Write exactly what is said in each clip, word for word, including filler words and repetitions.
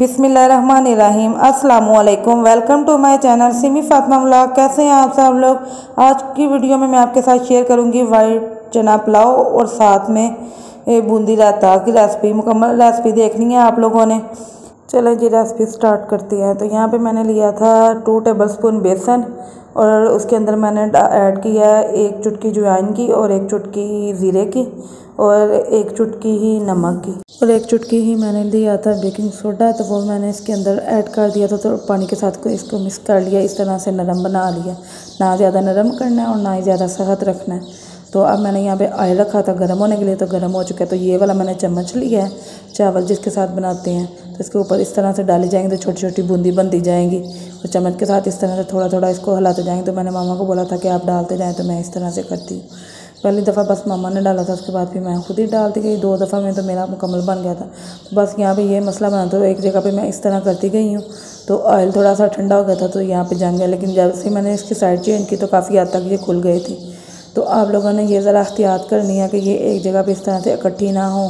बिस्मिल्लाहिर्रहमानिर्रहीम। अस्सलाम वालेकुम। Welcome to my channel Simi Fatima vlog. कैसे हैं आप सब लोग। आज की वीडियो में मैं आपके साथ शेयर करूंगी वाइट चना पुलाव और साथ में बूंदी रायता की रेसिपी। मुकम्मल रेसिपी देखनी है आप लोगों ने। चलें जी रेसिपी स्टार्ट करती है। तो यहाँ पे मैंने लिया था टू टेबलस्पून बेसन और उसके अंदर मैंने ऐड किया है एक चुटकी अजवाइन की और एक चुटकी ज़ीरे की और एक चुटकी ही नमक की और एक चुटकी ही मैंने लिया था बेकिंग सोडा। तो वो मैंने इसके अंदर ऐड कर दिया था। तो पानी के साथ को इसको मिक्स कर लिया, इस तरह से नरम बना लिया। ना ज़्यादा नरम करना है और ना ही ज़्यादा सख्त रखना है। तो अब मैंने यहाँ पे ऑयल रखा था गर्म होने के लिए, तो गर्म हो चुका है। तो ये वाला मैंने चम्मच लिया है चावल जिसके साथ बनाते हैं। तो इसके ऊपर इस तरह से डाली जाएंगी तो छोटी छोटी बूंदी बनती जाएंगी और चम्मच के साथ इस तरह से थोड़ा थोड़ा इसको हिलाते जाएंगे। तो मैंने मामा को बोला था कि आप डालते जाएँ, तो मैं इस तरह से करती हूँ। पहली दफ़ा बस मामा ने डाला था, उसके बाद फिर मैं खुद ही डालती गई। दो दफ़ा में तो मेरा मुकम्मल बन गया था। तो बस यहाँ पे ये मसला बना, तो एक जगह पे मैं इस तरह करती गई हूँ तो ऑयल थोड़ा सा ठंडा हो गया था तो यहाँ पे जम गया। लेकिन जब से मैंने इसकी साइड चेंज की तो काफ़ी हद तक ये खुल गई थी। तो आप लोगों ने ये ज़रा एहतियात करनी है कि ये एक जगह पे इस तरह से इकट्ठी ना हो।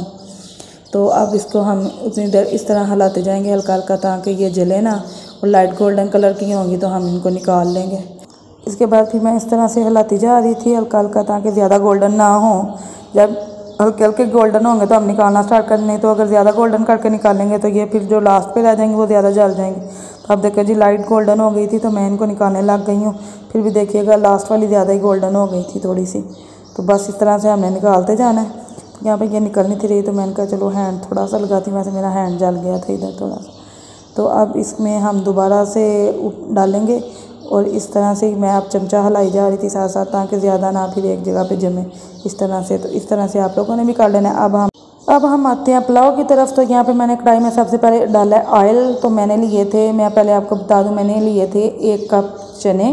तो अब इसको हम उतनी देर इस तरह हिलाते जाएंगे हल्का हल्का, ताकि ये जले ना और लाइट गोल्डन कलर की होंगी तो हम इनको निकाल लेंगे। इसके बाद फिर मैं इस तरह से हिलाती जा रही थी हल्का हल्का, ताकि ज़्यादा गोल्डन ना हो। जब हल्के हल्के गोल्डन होंगे तो हम निकालना स्टार्ट कर, नहीं तो अगर ज़्यादा गोल्डन करके निकालेंगे तो ये फिर जो लास्ट पे रह जाएंगे वो ज़्यादा जल जाएंगे। तो अब देखिए जी लाइट गोल्डन हो गई थी तो मैं इनको निकालने लग गई हूँ। फिर भी देखिएगा लास्ट वाली ज़्यादा ही गोल्डन हो गई थी थोड़ी सी। तो बस इस तरह से हमने निकालते जाना है। यहाँ पर ये निकल नहीं थी रही तो मैंने कहा चलो हैंड थोड़ा सा लगाती, वैसे मेरा हैंड जल गया था इधर थोड़ा सा। तो अब इसमें हम दोबारा से डालेंगे और इस तरह से मैं आप चमचा हिलाई जा रही थी साथ साथ, ताकि ज़्यादा ना फिर एक जगह पे जमे इस तरह से। तो इस तरह से आप लोगों ने भी कर लेना है। अब हम अब हम आते हैं पुलाव की तरफ। तो यहाँ पे मैंने कढ़ाई में सबसे पहले डाला है ऑयल। तो मैंने लिए थे, मैं पहले आपको बता दूँ, मैंने लिए थे एक कप चने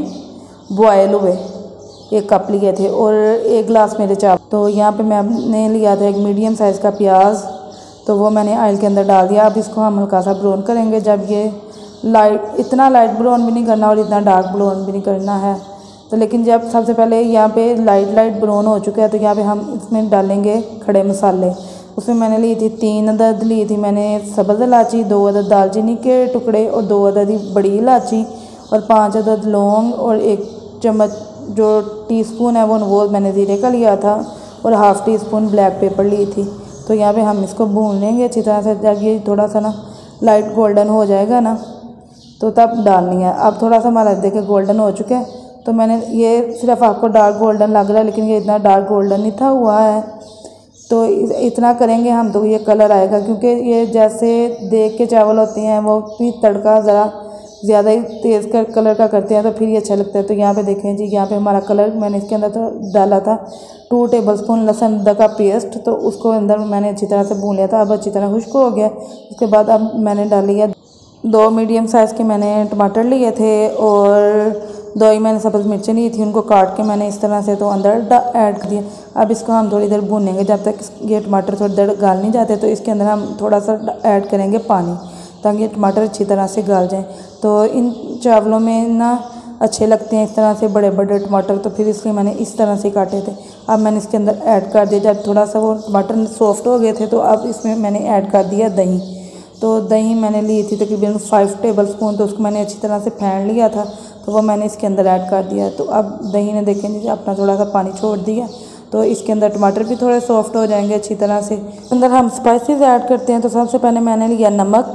बॉयल हुए, एक कप लिए थे और एक गिलास मेरे चावल। तो यहाँ पर मैंने लिया था एक मीडियम साइज़ का प्याज, तो वो मैंने ऑयल के अंदर डाल दिया। अब इसको हम हल्का सा ब्राउन करेंगे। जब ये लाइट, इतना लाइट ब्राउन भी नहीं करना और इतना डार्क ब्राउन भी नहीं करना है। तो लेकिन जब सबसे पहले यहाँ पे लाइट लाइट ब्राउन हो चुका है तो यहाँ पे हम इसमें डालेंगे खड़े मसाले। उसमें मैंने ली थी तीन अदद ली थी मैंने सब्ज़ इलायची, दो अदद दालचीनी के टुकड़े और दो अदद बड़ी इलायची और पाँच अदद लौंग और एक चम्मच जो टीस्पून है वो वो मैंने ज़ीरे का लिया था और half teaspoon black pepper ली थी। तो यहाँ पे हम इसको भून लेंगे अच्छी तरह से। जब ये थोड़ा सा ना लाइट गोल्डन हो जाएगा ना तो तब डालनी है। अब थोड़ा सा हमारा देखिए गोल्डन हो चुका है। तो मैंने ये सिर्फ आपको डार्क गोल्डन लग रहा है लेकिन ये इतना डार्क गोल्डन नहीं था हुआ है। तो इतना करेंगे हम तो ये कलर आएगा, क्योंकि ये जैसे देख के चावल होते हैं वो भी तड़का ज़रा ज़्यादा ही तेज़ कर कलर का करते हैं तो फिर ये अच्छा लगता है। तो यहाँ पे देखें जी, यहाँ पे हमारा कलर मैंने इसके अंदर तो डाला था टू टेबलस्पून लहसुन अदरक का पेस्ट, तो उसको अंदर मैंने अच्छी तरह से भून लिया था। अब अच्छी तरह खुश्क हो गया। उसके बाद अब मैंने डाली है दो मीडियम साइज़ के मैंने टमाटर लिए थे और दो ही मैंने सब्ज़ मिर्चें ली थी, उनको काट के मैंने इस तरह से तो अंदर ऐड कर दिया। अब इसको हम थोड़ी देर भूनेंगे जब तक ये टमाटर थोड़ी देर गल नहीं जाते। तो इसके अंदर हम थोड़ा सा ऐड करेंगे पानी, ताकि ये टमाटर अच्छी तरह से गल जाएँ। तो इन चावलों में ना अच्छे लगते हैं इस तरह से बड़े बड़े टमाटर, तो फिर इसलिए मैंने इस तरह से काटे थे। अब मैंने इसके अंदर ऐड कर दिया। जब थोड़ा सा वो टमाटर सॉफ्ट हो गए थे तो अब इसमें मैंने ऐड कर दिया दही। तो दही मैंने ली थी तकरीबन फाइव टेबल स्पून, तो उसको मैंने अच्छी तरह से फेंट लिया था तो वो मैंने इसके अंदर ऐड कर दिया। तो अब दही ने देखें अपना थोड़ा सा पानी छोड़ दिया तो इसके अंदर टमाटर भी थोड़े सॉफ्ट हो जाएंगे अच्छी तरह से। अंदर हम स्पाइसेस ऐड करते हैं। तो सबसे पहले मैंने लिया नमक,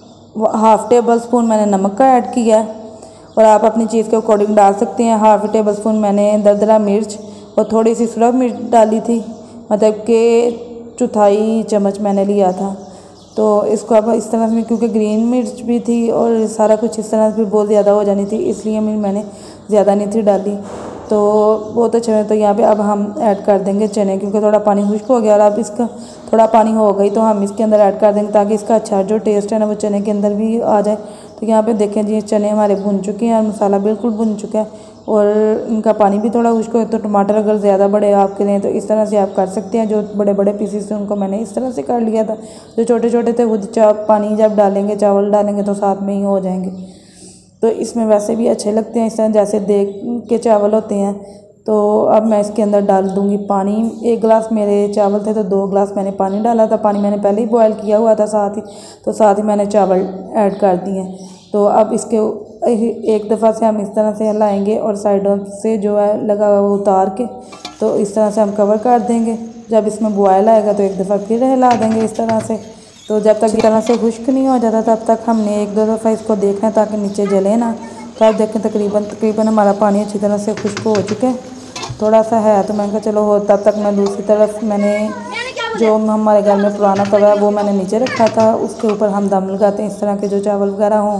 हाफ़ टेबल स्पून मैंने नमक का ऐड किया और आप अपनी चीज़ के अकॉर्डिंग डाल सकते हैं। हाफ़ टेबल स्पून मैंने दरदरा मिर्च और थोड़ी सी सुरख मिर्च डाली थी, मतलब कि चौथाई चम्मच मैंने लिया था। तो इसको अब इस तरह से, क्योंकि ग्रीन मिर्च भी थी और सारा कुछ इस तरह से बहुत ज़्यादा हो जानी थी, इसलिए मैंने ज़्यादा नहीं थी डाली। तो बहुत अच्छा है। तो यहाँ पे अब हम ऐड कर देंगे चने, क्योंकि थोड़ा पानी खुश्क हो गया और अब इसका थोड़ा पानी हो गई तो हम इसके अंदर ऐड कर देंगे ताकि इसका अच्छा जो टेस्ट है ना वो चने के अंदर भी आ जाए। तो यहाँ पे देखें जी चने हमारे भुन चुके हैं और मसाला बिल्कुल भुन चुका है और इनका पानी भी थोड़ा खुश्क हो। तो टमाटर अगर ज़्यादा बड़े आपके लिए तो इस तरह से आप कर सकते हैं। जो बड़े बड़े पीसीस थे उनको मैंने इस तरह से कर लिया था। जो छोटे छोटे थे वो चाप पानी जब डालेंगे चावल डालेंगे तो साथ में ही हो जाएंगे। तो इसमें वैसे भी अच्छे लगते हैं इस तरह जैसे देख के चावल होते हैं। तो अब मैं इसके अंदर डाल दूँगी पानी। एक गिलास मेरे चावल थे तो दो गिलास मैंने पानी डाला था। पानी मैंने पहले ही बॉयल किया हुआ था साथ ही, तो साथ ही मैंने चावल ऐड कर दिए। तो अब इसके एक दफ़ा से हम इस तरह से हिलाएंगे और साइडों से जो है लगा हुआ उतार के तो इस तरह से हम कवर कर देंगे। जब इसमें बॉयल आएगा तो एक दफ़ा फिर हिला देंगे इस तरह से। तो जब तक इस तरह से खुश्क नहीं हो जाता तब तक हमने एक दो दफ़ा इसको देखना है ताकि नीचे जले ना। तो आप देखें तकरीबन तकरीबन हमारा पानी अच्छी तरह से खुश्क हो चुका है, थोड़ा सा है। तो मैंने कहा चलो हो, तब तक मैं दूसरी तरफ मैंने जो हमारे घर में पुराना तवा है वो मैंने नीचे रखा था, उसके ऊपर हम दम लगाते हैं इस तरह के जो चावल वगैरह हों,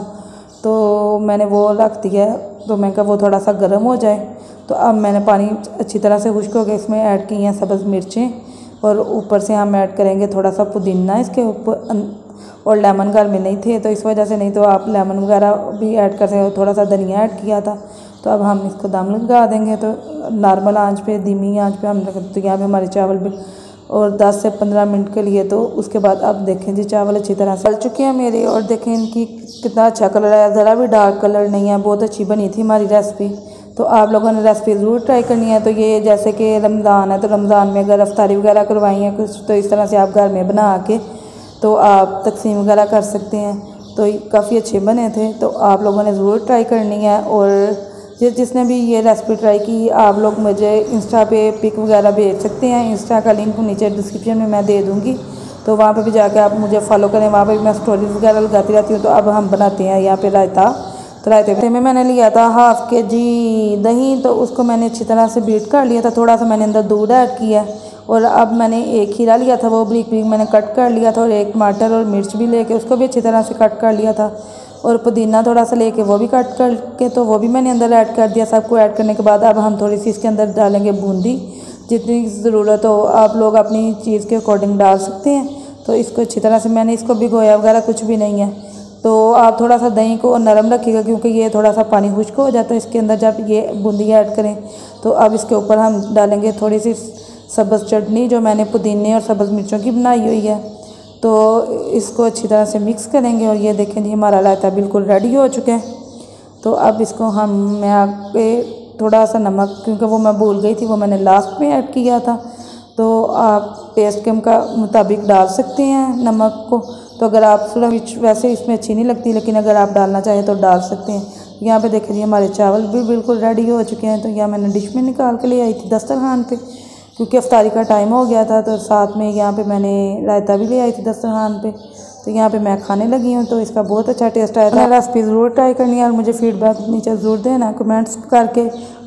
तो मैंने वो रख दिया। तो मैंने कहा वो थोड़ा सा गर्म हो जाए। तो अब मैंने पानी अच्छी तरह से खुश्क हो गया, इसमें ऐड की हैं सब्ज़ मिर्चें और ऊपर से हम ऐड करेंगे थोड़ा सा पुदीना इसके ऊपर। और लेमन घर में नहीं थे तो इस वजह से, नहीं तो आप लेमन वगैरह भी ऐड कर सकते हो। थोड़ा सा धनिया ऐड किया था। तो अब हम इसको दम लगा देंगे। तो नॉर्मल आंच पे, धीमी आंच पे हम तो यहाँ पे हमारे चावल भी और दस से पंद्रह मिनट के लिए। तो उसके बाद अब देखें जी चावल अच्छी तरह से गल चुके हैं मेरे, और देखें इनकी कितना अच्छा कलर है, ज़रा भी डार्क कलर नहीं है। बहुत अच्छी बनी थी हमारी रेसिपी। तो आप लोगों ने रेसिपी ज़रूर ट्राई करनी है। तो ये जैसे कि रमज़ान है तो रमज़ान में अगर अफ्तारी वगैरह करवाई है कुछ, तो इस तरह से आप घर में बना के तो आप तकसीम वगैरह कर सकते हैं। तो काफ़ी अच्छे बने थे, तो आप लोगों ने ज़रूर ट्राई करनी है। और जिस जिसने भी ये रेसिपी ट्राई की, आप लोग मुझे इंस्टा पे पिक वगैरह भेज सकते हैं। इंस्टा का लिंक नीचे डिस्क्रिप्शन में मैं दे दूँगी, तो वहाँ पे भी जाके आप मुझे फॉलो करें। वहाँ पे भी मैं स्टोरीज वगैरह लगाती रहती हूँ। तो अब हम बनाते हैं यहाँ पे रायता। तो रायते में मैंने लिया था हाफ़ के जी दही, तो उसको मैंने अच्छी तरह से बीट कर लिया था। थोड़ा सा मैंने अंदर दूध ऐड किया, और अब मैंने एक खीरा लिया था वो ब्रीक ब्रीक मैंने कट कर लिया था, और एक टमाटर और मिर्च भी लेके उसको भी अच्छी तरह से कट कर लिया था, और पुदीना थोड़ा सा लेके वो भी कट करके तो वो भी मैंने अंदर ऐड कर दिया। सबको ऐड करने के बाद अब हम थोड़ी सी इसके अंदर डालेंगे बूंदी, जितनी ज़रूरत हो आप लोग अपनी चीज़ के अकॉर्डिंग डाल सकते हैं। तो इसको अच्छी तरह से मैंने इसको भिगोया वगैरह कुछ भी नहीं है। तो आप थोड़ा सा दही को नरम रखिएगा क्योंकि ये थोड़ा सा पानी खुश्क हो जाता है इसके अंदर जब ये बूंदी ऐड करें। तो अब इसके ऊपर हम डालेंगे थोड़ी सी सब्ज़ चटनी जो मैंने पुदीने और सब्ज़ मिर्चों की बनाई हुई है। तो इसको अच्छी तरह से मिक्स करेंगे, और ये देखें जी हमारा रायता बिल्कुल रेडी हो चुका है। तो अब इसको हम मैं आगे थोड़ा सा नमक, क्योंकि वो मैं भूल गई थी, वो मैंने लास्ट में ऐड किया था। तो आप टेस्ट के मुताबिक डाल सकते हैं नमक को। तो अगर आप थोड़ा वैसे इसमें अच्छी नहीं लगती, लेकिन अगर आप डालना चाहें तो डाल सकते हैं। यहाँ पे देखें जी हमारे चावल भी बिल्कुल रेडी हो चुके हैं। तो यहाँ मैंने डिश में निकाल के ले आई थी दस्तरखान पे, क्योंकि अफ्तारी का टाइम हो गया था। तो साथ में यहाँ पे मैंने रायता भी ले आई थी दस्तरखान पे। तो यहाँ पे मैं खाने लगी हूँ। तो इसका बहुत अच्छा टेस्ट आया था। रेसिपी ज़रूर ट्राई करनी है और मुझे फीडबैक नीचे ज़रूर देना कमेंट्स करके।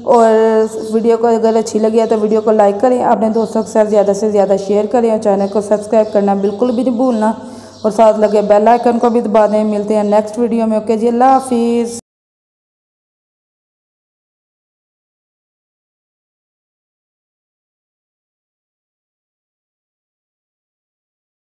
और वीडियो को अगर अच्छी लगी है तो वीडियो को लाइक करें, अपने दोस्तों के साथ ज़्यादा से ज़्यादा शेयर करें, और चैनल को सब्सक्राइब करना बिल्कुल भी नहीं भूलना, और साथ लगे बेल आइकन को भी दबा दें। मिलते हैं नेक्स्ट वीडियो में। ओके जी, अल्लाह हाफिज़।